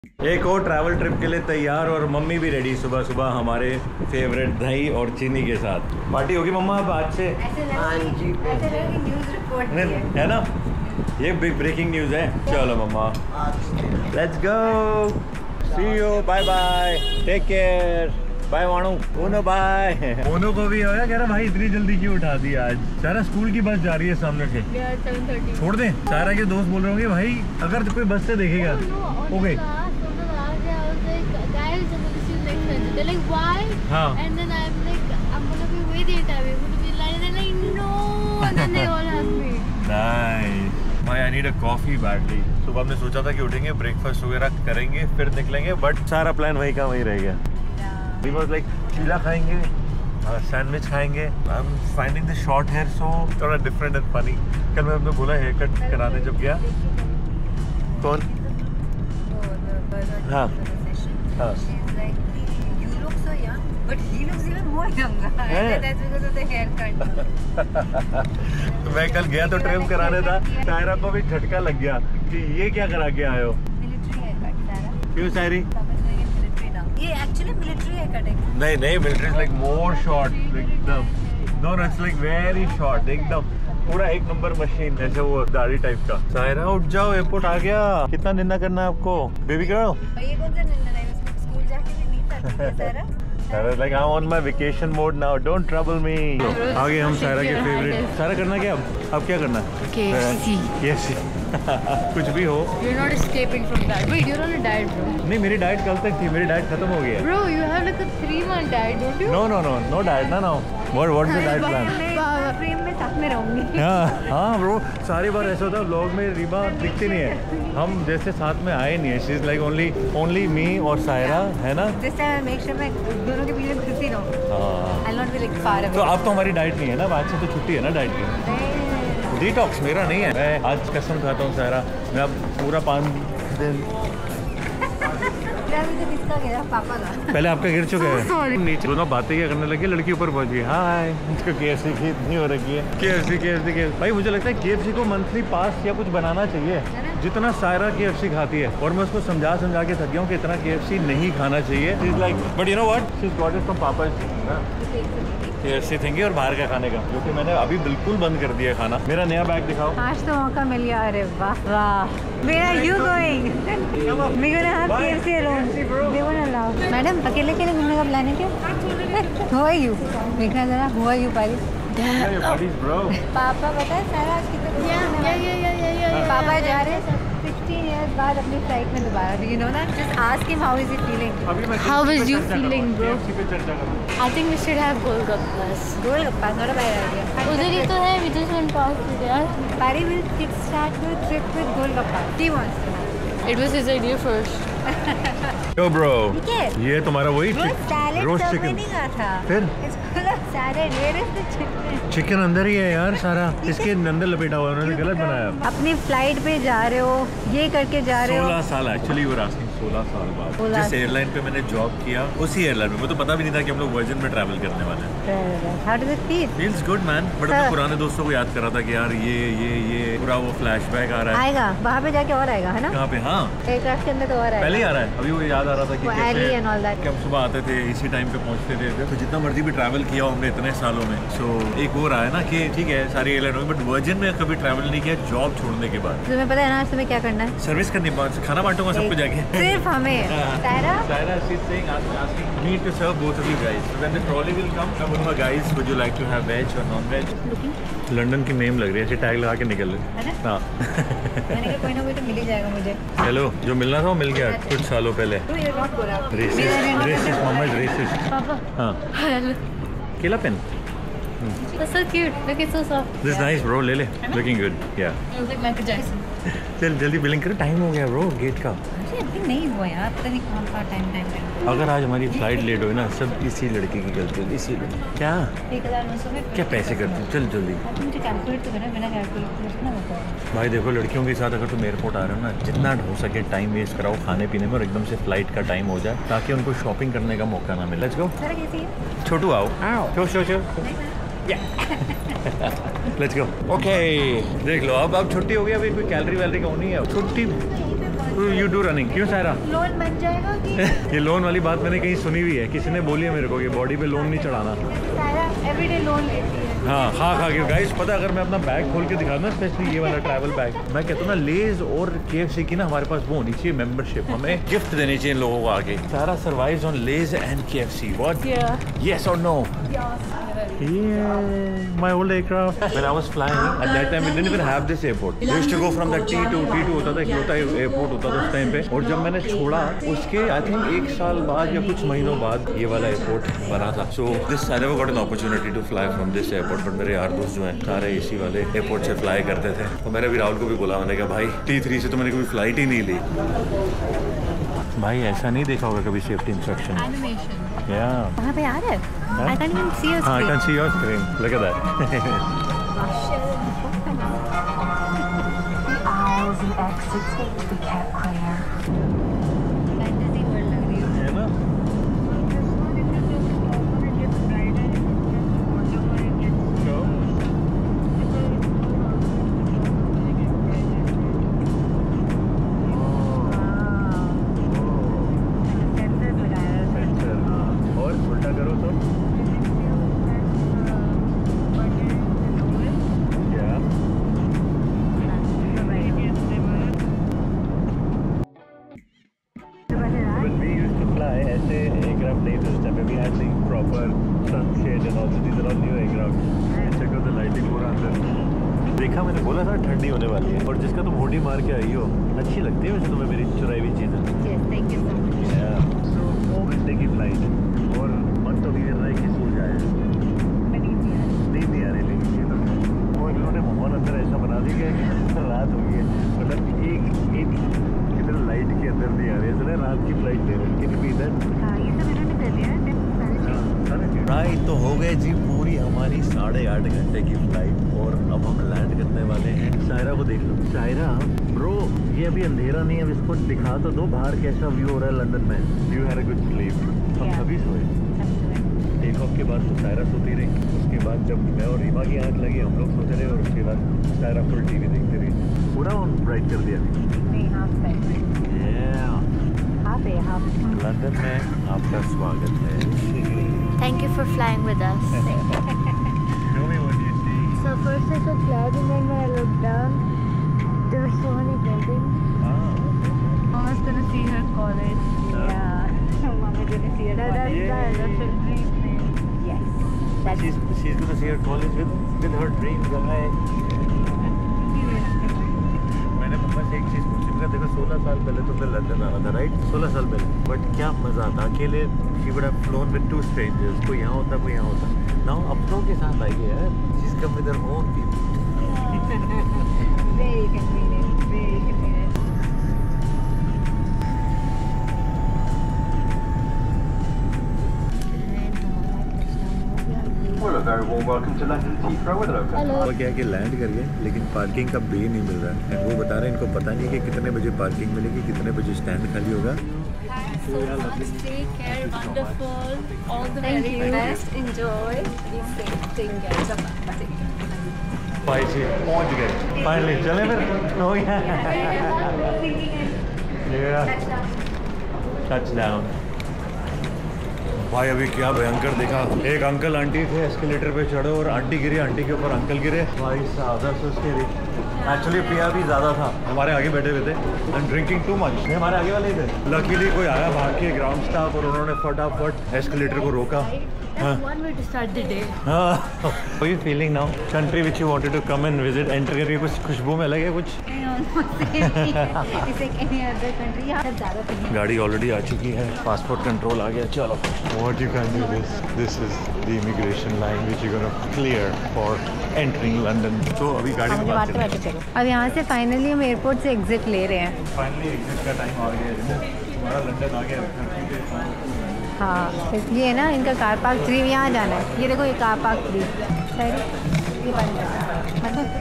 एक और travel trip के लिए तैयार और मम्मी भी रेडी सुबह सुबह हमारे फेवरेट दही और चीनी के साथ। पार्टी होगी मम्मा अब आज से? है ना, ये बिग ब्रेकिंग न्यूज़ है। चलो मम्मा let's go, see you, bye bye, take care, bye वाणु, ओनो बाय। ओनो को भी होगा कह रहा भाई इतनी जल्दी क्यों उठा दी आज? सारा स्कूल की बस जा रही है सामने से, 7:30 छोड़ दें। सारा के दोस्त बोल रहे होंगे भाई अगर कोई बस से देखेगा okay. They're like, why? And then I'm like, I'm gonna be with you, I'm gonna be like, and they're like, no. And then they all hug me. Nice. भाई I need a coffee badly. सुबह हमने सोचा था कि उठेंगे, breakfast वगैरह करेंगे, फिर निकलेंगे, बट सारा प्लान वही का वही रह गया। We was like, चीला खाएंगे, सैंडविच खाएंगे। I'm finding the short hair so थोड़ा different and funny. कल मैं अपने बोला हेयर कट कराने जब गया, कौन? हाँ हाँ। But he looks even more younger. That's because of the haircut. तो मैं कल गया तो ट्रिम कराने था, सायरा को भी झटका लग गया कि ये क्या करा के आए हो? Military haircut, Sarah. क्यों सायरी? Military now. ये actually military haircut है। नहीं नहीं, military is like more short, एकदम। No, it's like very short, एकदम पूरा एक नंबर मशीन, जैसे वो दाढ़ी टाइप का। सायरा उठ जाओ, एयरपोर्ट आ गया। कितना निन्ना करना है आपको, बेबी गर्ल? ये कौन सा निन्ना है? स्कूल जाके भी नींद आती है सारा। Sarah's like I'm on my vacation mode now. Don't trouble me. आगे हम सारा के फेवरेट। सारा करना क्या अब क्या करना है? KFC. KFC. कुछ भी हो। You're not escaping from that. Wait, you're on a diet, bro. नहीं, मेरी डाइट कल तक थी, मेरी डाइट खत्म हो गई है। Bro, you have like a 3-month diet, don't you? No diet ना। What's the diet plan? Frame में साथ में रहूंगी। हाँ ब्रो, सारी बार ऐसा होता है व्लॉग में रीमा दिखती नहीं है, हम जैसे साथ में आए नहीं है। She is like only me और सायरा, है ना? This time I make sure मैं दोनों के बीच में घुसी रहूं। हाँ। I'll not be like far away. तो अब तो हमारी डाइट नहीं है ना, आज से तो छुट्टी है ना डाइट की। डिटॉक्स मेरा नहीं है, मैं आज कसम खाता हूँ सायरा, मैं अब पूरा 5 दिन। किसका गया? पापा का। पहले आपका गिर चुका है। नीचे दोनों बातें क्या करने लगे, लड़की ऊपर पहुंच गई। हाय, KFC की इतनी हो रखी है। KFC भाई मुझे लगता है KFC को मंथली पास या कुछ बनाना चाहिए, जितना सायरा KFC खाती है। और मैं उसको समझा के थक गया हूँ कि इतना KFC नहीं खाना चाहिए। But you know what, she got it from papa. KFC थेंगे और बाहर का खाने का, जो कि मैंने अभी बिल्कुल बंद कर दिया खाना। मेरा नया बैग दिखाओ। आज तो मौका मिल गया। अरे वाह वाह। Where are you going? We're gonna have KFC alone. They won't allow. Madam अकेले घूमने का प्लान है क्या? Who are you? देखना जरा, who are you पारी? पापा पता है सारा आज कितना पापा जा रहे हैं 16 years बाद अपनी फ्लाइट में दोबारा। Do you know that? Just ask him how is he feeling. How is you feeling, bro? I think we should have Golgappas. Golgappas, not a bad idea. उधर ही तो है, we just went past it, यार. Pari will kickstart the trip with Golgappas. He wants to. It was his idea first. Yo bro, ये तुम्हारा वही roast chicken था। फिर salad, where is the chicken? Chicken अंदर ही है यार सारा, इसके अंदर लपेटा हुआ, उन्होंने गलत बनाया। अपनी फ्लाइट पे जा रहे हो, ये करके जा रहे हो। 16 साल एक्चुअली वो रास्ते 16 साल बाद जिस एयरलाइन पे मैंने जॉब किया, उसी एयरलाइन में, मुझे तो पता भी नहीं था कि हम लोग वर्जिन में ट्रैवल करने वाले हैं। How does it feel? Feels good man, but मैं पुराने दोस्तों को याद कर रहा था कि यार ये पूरा वो फ्लैशबैक आ रहा है। आएगा वहाँ पे जाके और आएगा, है ना? कहाँ पे? हाँ, एयरक्राफ्ट के अंदर तो और आएगा। पहले ही आ रहा है। अभी वो याद आ रहा था कि कैसे हम सुबह आते थे, इसी टाइम पे पहुंचते थे। तो जितना मर्जी भी ट्रैवल किया हमने इतने सालों में, सो एक वो रहा है ना कि ठीक है सारी एयरलाइन होगी, बट वर्जिन में कभी ट्रैवल नहीं किया जॉब छोड़ने के बाद। तुम्हें पता है ना तुम्हें क्या करना है? सर्विस करनी, खाना बांटूंगा सबको जाके। सिर्फ हमें। Sarah, she's saying, asking me to serve both of you guys. So when the trolley will come, I will guys, would you like to have veg or non-veg? London की नेम लग रही है, ऐसे टैग लगा के निकल रहे। हाँ। मैंने कहा कोई ना कोई तो मिल ही जाएगा मुझे। हेलो, जो मिलना था वो मिल गया कुछ सालों पहले। रेसिस्ट। Papa. हाँ। केला पेन। That's so cute. Look, it's so soft. This is nice bro, ले ले। Looking good. Yeah. It looks like Michael Jackson. चल जल्दी बिलिंग करो, टाइम हो गया ब्रो गेट का। अभी नहीं हुआ यार, पता नहीं कौन सा टाइम। अगर आज हमारी फ्लाइट लेट हुई ना, सब इसी लड़की की गलती है, इसी लड़की। क्या 1900 में क्या पैसे करती, चल जल्दी। मुझे कैलकुलेट तो करना, बिना कैलकुलेट ना होता। भाई देखो लड़कियों के साथ अगर तुम एयरपोर्ट आ रहे हो ना, जितना हो सके टाइम वेस्ट कराओ खाने पीने में और एकदम से फ्लाइट का टाइम हो जाए, ताकि उनको शॉपिंग करने का मौका ना मिले। Let's go. सर कैसी है? छोटू आओ। Show let's go. ओके, देख लो अब छुट्टी हो गई, अभी कोई कैलोरी वैलरी का होनी है छुट्टी। यू डू रनिंग क्यों सायरा? लोन बन जाएगा कि ये लोन वाली बात मैंने कहीं सुनी हुई है, किसी ने बोली है मेरे को कि बॉडी पे लोन नहीं चढ़ाना। सारा एवरीडे लोन लेती है। हाँ खा खा के गाइस पता है, अगर मैं अपना बैग खोल के दिखा दूँ, स्पेशली ये वाला ट्रैवल बैग, मैं कहता हूँ ना लेज और KFC की ना हमारे पास वो होनी चाहिए मेंबरशिप, हमें गिफ्ट देनी चाहिए इन लोगों को आगे। Sara survives on Lay's and KFC। What? Yes और no? Yeah, my old aircraft. When I was flying, at that time we didn't even have this airport. We used to go from the T2 होता था, इकलौता airport होता था उस time पे। और जब मैंने छोड़ा उसके I think 1 साल बाद या कुछ महीनों बाद ये वाला एयरपोर्ट बना था। So this I never got an opportunity to fly from this airport, but मेरे यार दोस्त जो हैं सारे इसी वाले एयरपोर्ट से फ्लाई करते थे। तो मैंने भी राहुल को भी बोला, मैंने कहा भाई T3 से तो मैंने कभी फ्लाइट ही नहीं ली। भाई ऐसा नहीं देखा होगा कभी सेफ्टी इंस्ट्रक्शन। एनिमेशन वहाँ पे आ रहा है। I can't even see your हाँ, I screen. can see your screen. Look at that. The aisles and exits will be kept clear. Fantasy world लग रही है। है ना? और उल्टा करो तो क्या? When we used to fly, ऐसे aircraft नहीं थे उस time पे। We had the proper sunshade and also these are all new aircraft. Check out the lighting पूरा अंदर। देखा मैंने बोला था ठंडी होने वाली है, और जिसका तुम होडी मार के आई हो अच्छी लगती है वैसे तुम्हें मेरी चुराई हुई चीज़ें। Yes, thank you so much. So 2 घंटे की फ्लाइट है और मन तो भी कर रहा है कि सो जाए। नींद नहीं आ रही, लेकिन ये तो वो इन्होंने माहौल अंदर ऐसा बना दिया है कि रात हो गई है, मतलब एक किधर लाइट के अंदर नहीं आ रही है, इसलिए रात की फ्लाइट ले रहे हैं कि इधर। हाँ, ये सब इन्होंने कर दिया है। राइट तो हो गए जी पूरी हमारी 8.5 घंटे की फ्लाइट, और अब हम लैंड करने वाले हैं। सायरा को देख लो। सायरा ब्रो, ये अभी अंधेरा नहीं है, अब इसको दिखा तो दो बाहर कैसा व्यू हो रहा है लंदन में। You had a good sleep? हम Yeah. सभी सोए। टेक ऑफ के बाद तो सायरा सोती रही, उसके बाद जब मैं और रीमा की आँख लगी हम लोग सोते रहे, और उसके बाद सायरा फुल टीवी देखते रही। पूरा ऑन ब्राइट कर दिया। नहीं, half back. Half है, half. लंदन में आपका स्वागत है। Thank you for flying with us. Tell me what you see. So first I saw clouds and then when I looked down, there were so many buildings. Mama's gonna see her college. Yeah. Mama gonna see it. That's the dream name. Yes. That's She's gonna see her college with her dream guy. मैंने मम्मा से एक चीज़ पूछी, मैंने देखो 16 साल पहले तुमने London आना था, राइट? 16 साल पहले, बट क्या मज़ा आता अकेले। She would have flown with 2 strangers, कोई यहाँ होता कोई यहाँ होता। नाउ अपनों के साथ आई है, she's come with her own people. very convenient. Very convenient. Well, a very warm welcome to London Heathrow with local. Hello. वो क्या है कि लैंड कर गए, लेकिन पार्किंग का बे नहीं मिल रहा है। वो बता रहे हैं इनको पता नहीं है कि कितने बजे पार्किंग मिलेगी, कितने बजे स्टैंड खाली होगा। So much. Take care. Wonderful. All the Thank very you. best. Enjoy. Be safe. Take care. Take care. भाई जी पहुंच गए फाइनली। चले फिर हो गया टच डाउन। भाई अभी क्या भयंकर देखा, एक अंकल आंटी थे एस्केलेटर पे चढ़े और आंटी गिरी, आंटी के ऊपर अंकल गिरे। भाई सादा से उसके एक्चुअली पिया भी ज़्यादा था, हमारे आगे बैठे हुए थे एंड ड्रिंकिंग टू मच। हमारे आगे वाले ही थे। लकीली कोई आया भाग के ग्राउंड स्टाफ, और उन्होंने फटाफट एस्केलेटर को रोका। That's one way to start the day. हाँ, how are you feeling now? Country which you wanted to come and visit, enter करके कुछ खुशबू में लगे कुछ? It's like any other country. यहाँ सब ज़्यादा पसंद। गाड़ी ऑलरेडी आ चुकी है, पासपोर्ट कंट्रोल आ गया। चलो what you can do this is the immigration line which you're gonna clear for entering London. तो अभी गाड़ी में बात बात चलो। अब यहाँ से फाइनली हम एयरपोर्ट से एग्जिट ले रहे हैं। फाइनली एग्जिट का टाइम आ गया है, हमारा लंदन आ गया। हाँ, ये ना इनका कार पार्क 3 यहाँ जाना है। ये देखो ये कार पार्क 3 ये बंद है मतलब।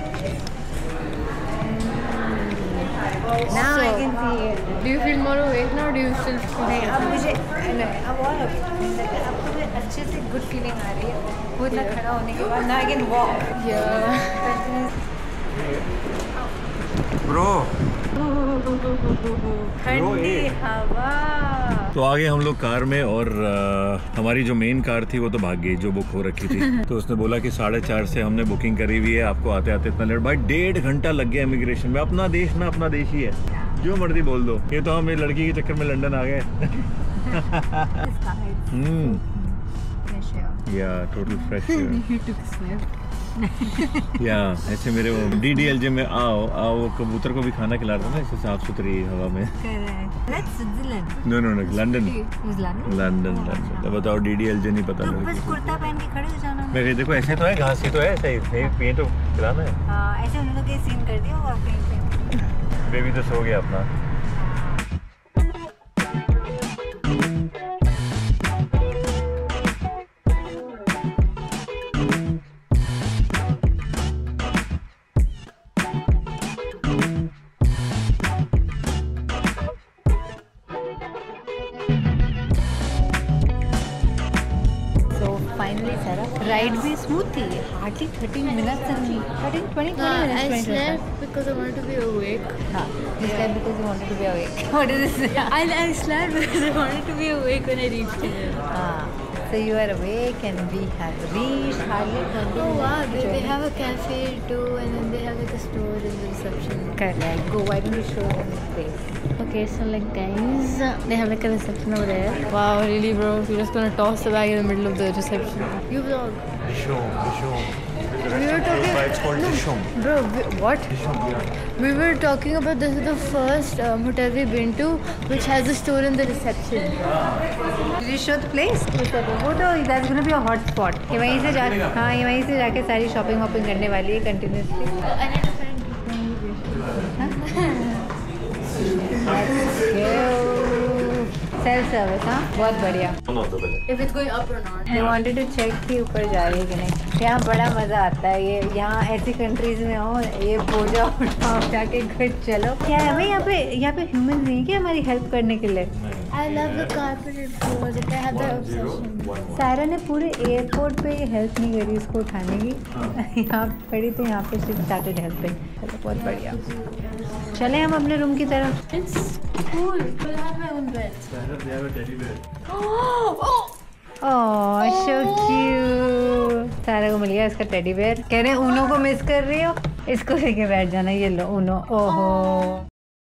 Now I can see it. Do you feel more awake now? Or do you still नहीं, अब मुझे नहीं, अब और अब मुझे अच्छे से गुड फीलिंग आ रही है। वो इतना खड़ा होने के बाद now I can walk. Yeah. Bro ठंडी हवा। तो आगे हम लोग कार में और हमारी जो मेन कार थी वो तो भाग गई, जो बुक हो रखी थी। तो उसने बोला कि 4:30 से हमने बुकिंग करी हुई है, आपको आते आते इतना लेट। भाई 1.5 घंटा लग गया इमिग्रेशन में। अपना देश ना, अपना देश ही है, जो मर्जी बोल दो। ये तो हम एक लड़की के चक्कर में लंदन आ गए। या टोटल फ्रेश। या ऐसे मेरे वो DDLJ में आओ कबूतर को भी खाना खिला रहा था ना, ऐसे साफ सुथरी हवा में। No London. तो बताओ DDLJ नहीं पता तो बस कुर्ता पहन के खड़े हो जाना। मैं देखो ऐसे तो है, घास ही तो है, सही ये तो खिलाना है। हाँ ऐसे उन लोगों के सीन कर दिया होगा कहीं पे। बेबी तो सो गया अपना। राइड भी स्मूथ थी, hardly 30 minutes only. 20 minutes. I slept because I wanted to be awake. हाँ, you slept because you wanted to be awake. What is this? I slept because I wanted to be awake when I reached here. So you are awake and we have reached hardly 20 Oh wow, minutes. they have a cafe too, and then they have like a store in the reception. Correct. Go, why don't you show them the place? Okay, so like guys, they have like a reception over there. Wow, really bro? You're just gonna toss the bag in the middle of the reception. You vlog. Show. We were talking. It's called Dishum. Bro, what? We were talking about this is the first hotel we've been to which has a store in the reception. Did you show the place? वो तो that's gonna be a hot spot. ये वहीं से जाके सारी shopping वॉपिंग करने वाली है कंटिन्यूसली। सेल्फ सर्विस, हाँ बहुत बढ़िया। If it's going up or not. I wanted to check कि ऊपर जा रही है कि नहीं। यहाँ बड़ा मज़ा आता है, ये यहाँ ऐसी कंट्रीज में हो, ये बोझा उठाओ जाके घर चलो। क्या है भाई यहाँ पे ह्यूमन नहीं क्या हमारी हेल्प करने के लिए? I love the carpeted floors. They have that obsession. सारा ने पूरे एयरपोर्ट पे हेल्प नहीं करी इसको उठाने की। यहाँ पड़ी तो यहाँ पे सिर्फ स्टार्टेड हेल्पिंग। चलो बहुत बढ़िया, चले हम अपने रूम की तरफ। It's cool. But I have my own bed. Oh so cute. Sara को मिल गया इसका टेडी बेयर। कह रहे हैं ऊनो को मिस कर रही हो, इसको लेके बैठ जाना। ये लो ऊनो। ओहो